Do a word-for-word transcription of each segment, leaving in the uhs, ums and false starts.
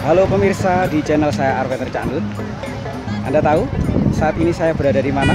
Halo pemirsa di channel saya Arveter Candut. Anda tahu saat ini saya berada di mana?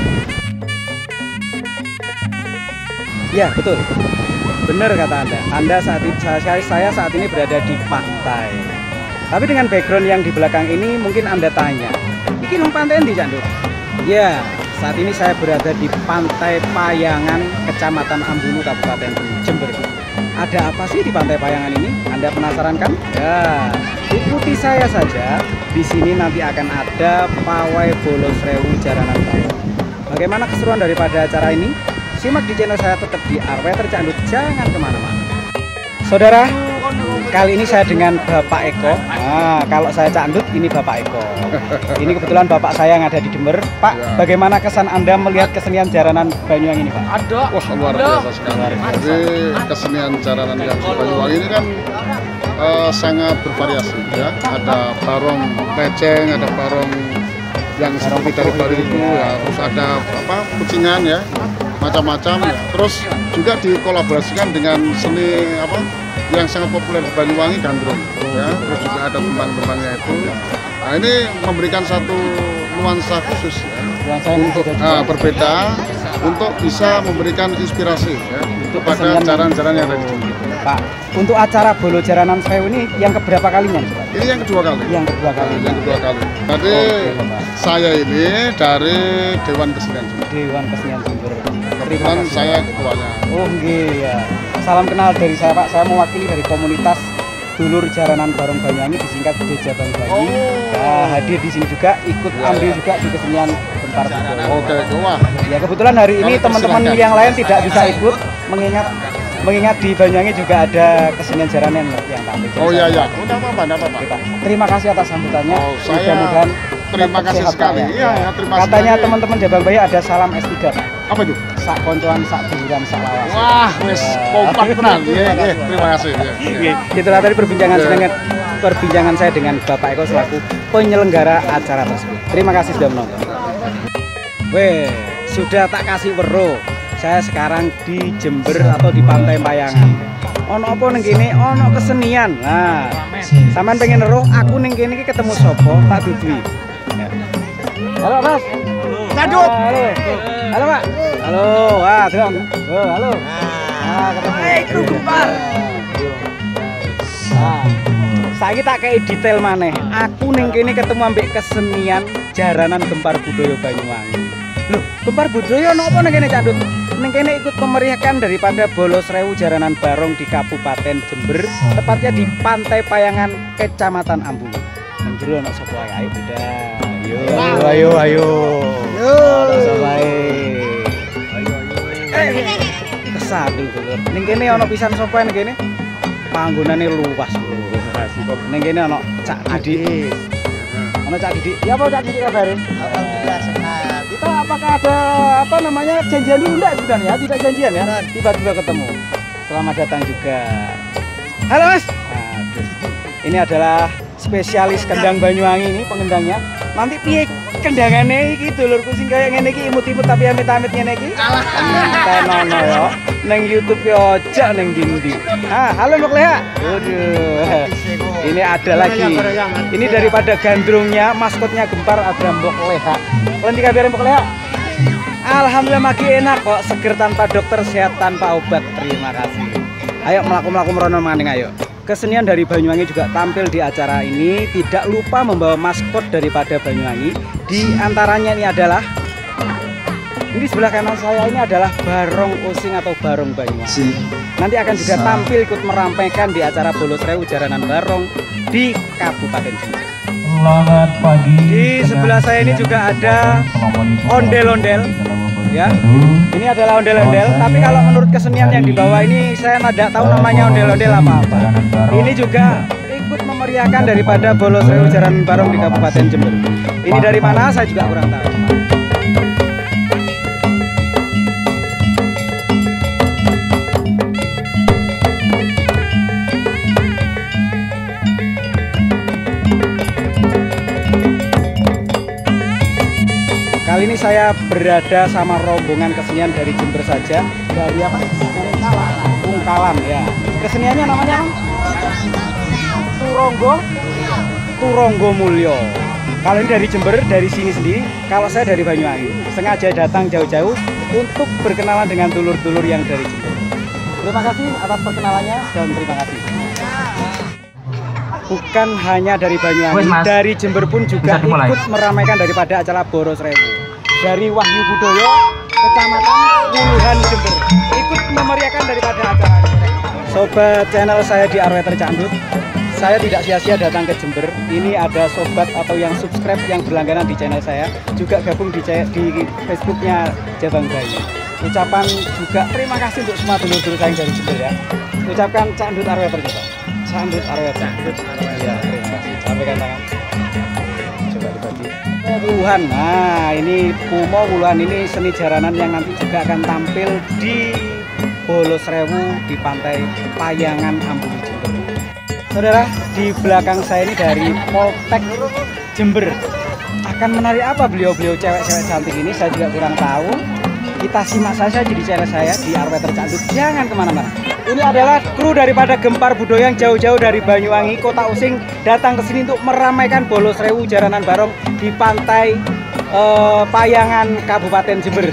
Ya betul, benar kata Anda. Anda saat ini, saya, saya saat ini berada di pantai. Tapi dengan background yang di belakang ini mungkin Anda tanya, ini nang pantai di Candut? Ya, saat ini saya berada di Pantai Payangan, Kecamatan Ambulu, Kabupaten Jember. Ada apa sih di Pantai Payangan ini? Anda penasaran kan? Ya, ikuti saya saja. Di sini nanti akan ada pawai bolos rewu jaranan barong. Bagaimana keseruan daripada acara ini? Simak di channel saya tetap di Arveter Candut. Jangan kemana-mana. Saudara, kali ini saya dengan Bapak Eko. Nah, kalau saya Candut, ini Bapak Eko. Ini kebetulan Bapak saya yang ada di Jember. Pak, ya. Bagaimana kesan Anda melihat kesenian jaranan Banyuwangi ini, Pak? Ada. Wah, luar biasa sekali. Jadi kesenian jaranan yang di Banyuwangi ini kan uh, sangat bervariasi, ya. Ada barong leceng, ada barong yang seperti dari Bali itu, ya. Terus ada apa? Kucingan, ya. Macam-macam, ya. Terus juga dikolaborasikan dengan seni apa? Yang sangat populer di Banyuwangi, gandrung, ya. Terus juga ada tembang-tembangnya itu. Nah, ini memberikan satu nuansa khusus, ya, untuk uh, berbeda, untuk bisa memberikan inspirasi, ya, kepada jaran-jaran yang ada di sini. Pak, untuk acara Bolo Jaranan Sewu ini yang keberapa kalinya? Ini yang kedua kali. Yang kedua kali. Yang kedua kali. Jadi oh, saya ini dari Dewan Kesenian Jember. Dewan Kesenian Jember. Kebetulan saya ketuanya. Oh iya. Salam kenal dari saya, Pak. Saya mewakili dari komunitas Dulur Jaranan Barong Banyuwangi, disingkat Deja Banyuwangi. Oh. Nah, hadir di sini juga, ikut ya, ambil ya. juga di kesenian Gempar Budaya. Oke, wah. Ya kebetulan hari ini teman-teman yang lain tidak bisa ikut, mengingat mengingat di Banyuwangi juga ada kesenian jaranan yang tampil. Oh iya ya. Oh, enggak apa-apa, enggak apa-apa. Terima kasih atas sambutannya. Oh, saya mudah-mudahan terima kasih sekali. Ya. Iya, ya, terima kasih. Katanya teman-teman Jabang Bayi ada salam S tiga, Pak. Apa itu? Sak koncoan, sak duluran, sak lawas. Wah, wis kompak tenan. Iya, iya, terima kasih. Iya. Itulah tadi perbincangan yeah. dengan perbincangan saya dengan Bapak Eko selaku penyelenggara acara tersebut. Terima kasih sudah menonton. Weh, sudah tak kasih weruh. Saya sekarang di Jember atau di Pantai Payangan. Ono apa ning kene? Ono kesenian. Nah, sampean pengen weruh aku ning kene iki ketemu sapa? Tak dudui. Ya. Halo, Mas. Candut. Halo. Halo, Pak. Halo. Wah, Dron. Oh, halo. Ah, ketemu. Eh, kru Gempar. Nah, saiki tak kei detail maneh. Aku ning kene ketemu ambek kesenian jaranan Gempar Budaya Banyuwangi. Loh, Gempar Budaya ono apa ning kene, Candut? Ning kene ikut memeriahkan daripada Bolos Rewu Jaranan Barong di Kabupaten Jember, tepatnya di Pantai Payangan, Kecamatan Ambulu. Nang jero ono sapa ae? Ayo, Bunda. Ayo, ayo, ayo. Yo, sapa ae? Ayo, ayo. Kesadul, Dulur. Ning kene ono pisan sapa ning kene? Panggonane luas, Bro. Ning kene ono Cak Didik. Ono Cak Didik. Ya apa Cak Didik kabare? Alhamdulillah senang. Kita apakah ada apa namanya janjian dulu enggak sebenarnya? Tidak janjian ya? Tiba-tiba ketemu. Selamat datang juga. Halo Mas. Aduh. Ini adalah spesialis kendang Banyuwangi ini pengendangnya. Nanti piye kendangane iki dulurku sing kaya ngene iki imut-imut tapi amit-amit ngene iki. Tenono yo. Nang YouTube yo aja nang ndi-ndi. Ah, halo Mbok Leha. Waduh. Ini ada lagi. Ini daripada gandrungnya, maskotnya Gempar ada Mbok Leha. Lenti kabar Mbok Leha. Alhamdulillah makin enak kok, seger tanpa dokter, sehat tanpa obat. Terima kasih. Ayo melaku-melaku merono maning ayo. Kesenian dari Banyuwangi juga tampil di acara ini. Tidak lupa membawa maskot daripada Banyuwangi. Di antaranya ini adalah, ini sebelah kanan saya ini adalah Barong Osing atau Barong Banyuwangi. Nanti akan juga tampil ikut merampaikan di acara Bolos Rewu Jaranan Barong di Kabupaten Jember. Selamat pagi. Di sebelah saya ini juga ada ondel-ondel. Ya, ini adalah ondel-ondel. Tapi kalau menurut kesenian yang dibawa ini saya tidak tahu namanya ondel-ondel apa-apa. Ini juga ikut memeriahkan daripada Bolos Rewu Jaranan Barong di Kabupaten Jember. Ini dari mana saya juga kurang tahu. Kali ini saya berada sama rombongan kesenian dari Jember saja. Dari apa? Bungkalan ya. Keseniannya namanya Turonggo Turanggamulya. Kalau ini dari Jember, dari sini sendiri. Kalau saya dari Banyuwangi, sengaja datang jauh-jauh untuk berkenalan dengan dulur-dulur yang dari Jember. Terima kasih atas perkenalannya dan terima kasih. Bukan hanya dari Banyuwangi, Mas. dari Jember pun juga Bisa dimulai. ikut meramaikan daripada acara Boros Rewu. Dari Wahyu Budoyo, Kecamatan Wuluhan Jember, ikut memeriahkan daripada acara ini. Sobat channel saya di R W Tercandut, saya tidak sia-sia datang ke Jember. Ini ada sobat atau yang subscribe yang berlangganan di channel saya, juga gabung di, di Facebooknya Jabang Bayi. Ucapan juga terima kasih untuk semua dulur-dulur saya yang dari Jember ya. Ucapkan Candut R W Tercandut. Candut R W Candut R W. Ya, terima kasih. Sampaikan tangan. Coba dibagi. Wuluhan. Nah, ini Pumo Wuluhan ini seni jaranan yang nanti juga akan tampil di Bolos Rewu di Pantai Payangan Ambulu Jember. Saudara, di belakang saya ini dari Poltek Jember. Akan menarik apa beliau-beliau cewek-cewek cantik ini? Saya juga kurang tahu. Kita simak saja di channel saya di R W Tercandut. Jangan kemana-mana. Ini adalah kru daripada Gempar Budoyo yang jauh-jauh dari Banyuwangi, Kota Using, datang ke sini untuk meramaikan Bolos Rewu Jaranan Barong di Pantai eh, Payangan Kabupaten Jember.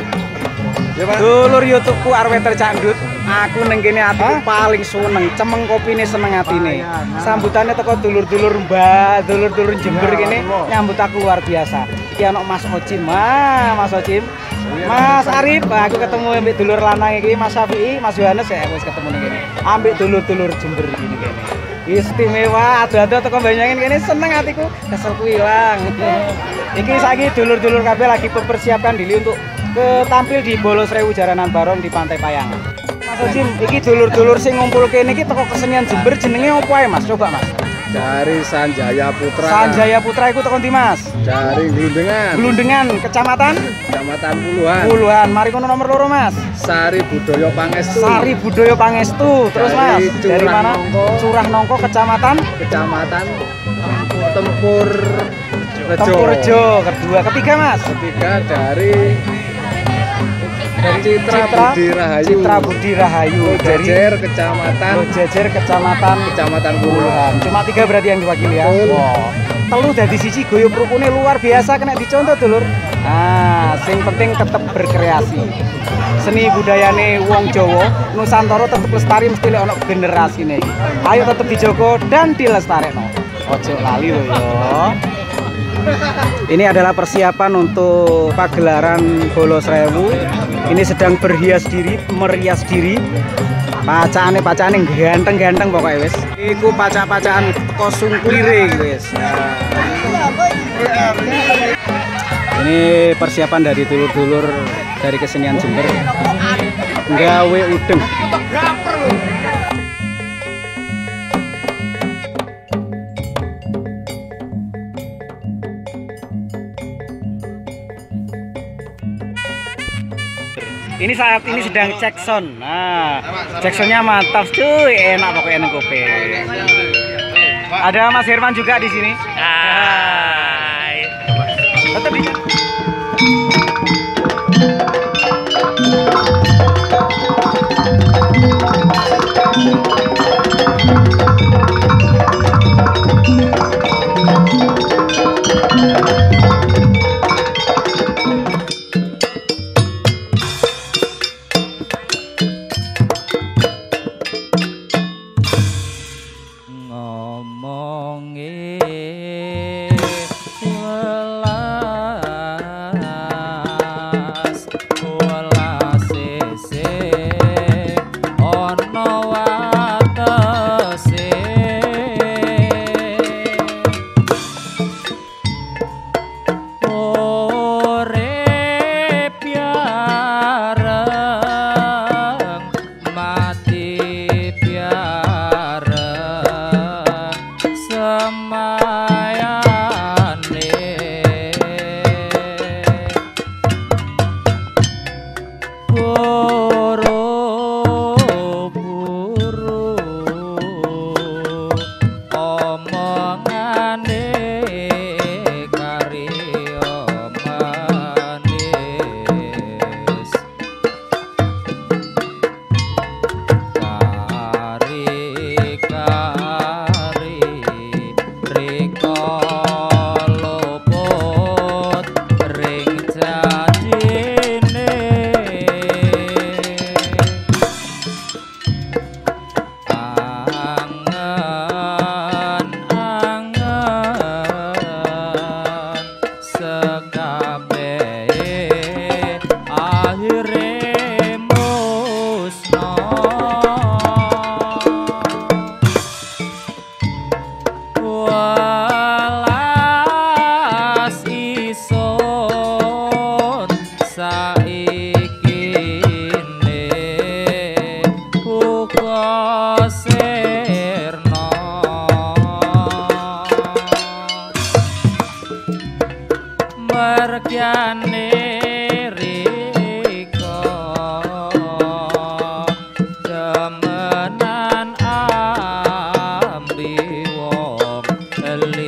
Dulur YouTubeku R W Tercandut, aku neng kene atiku paling seneng, cemeng kopine seneng atine. Sambutannya teko dulur-dulur Mbak, dulur-dulur Jember kene nyambut aku luar biasa. Iki ana Mas Ocim, Mas, Mas Ocim. Mas Arif, aku ketemu ambek dulur lanang iki, Mas Syafi'i, Mas Yohanes ya wis ketemu ning kene. Ambek dulur-dulur Jember gini kene. Istimewa, ado-ado teko Banyuwangi kene seneng atiku, keselku ilang. Iki saiki dulur-dulur kabeh lagi mempersiapkan diri untuk ke tampil di Bolos Rewu Jaranan Barong di Pantai Payangan. Mas Ocim, iki dulur-dulur sing ngumpul kene iki teko kesenian Jember jenenge opo ae Mas? Coba Mas. Dari Sanjaya Putra. Sanjaya Putra iku teko ndi Mas? Dari Glundengan. Glundengan, Kecamatan Kecamatan Wuluhan. Wuluhan. Mari kono nomor loro Mas. Sari Budoyo Pangestu. Sari Budoyo Pangestu. Terus Mas, Dari dari Curah mana? Nongko. Curah Nongko, Kecamatan Kecamatan Tempur Rejo. Tempurjo. Kedua, ketiga Mas. Ketiga dari Dari Citra Budi Rahayu. Citra Budi Rahayu. Dari Jejer Kecamatan Jejer Kecamatan Kecamatan Wuluhan. Wuluhan. Cuma tiga berarti yang diwakili ya. Betul. Wow. Telu dari sisi guyub rukune luar biasa, kena dicontoh dulur. Nah, sing penting tetap berkreasi. Seni budayane wong Jawa, Nusantara tetap lestari mesti lek ono generasine iki. Ayo tetap dijogo dan dilestarekno. Ojo lali lho ya. Ini adalah persiapan untuk pagelaran Bolos Rewu. Ini sedang berhias diri, merias diri. Pacane pacane ganteng-ganteng pokoknya wis. Iku pacak-pacakan teko sungklire wis. Nah. Ini persiapan dari dulur-dulur dari kesenian Jember. Nggawe udeng. Ini saat ini sedang cek sound. Nah, cek soundnya mantap cuy, enak pokoknya neng kopi. Ada Mas Herman juga di sini. Hai. Tetap di. kembali